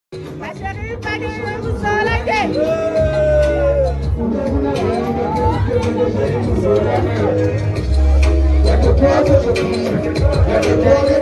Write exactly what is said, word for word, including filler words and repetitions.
Ma chérie, pas de vous sur la tête. Like a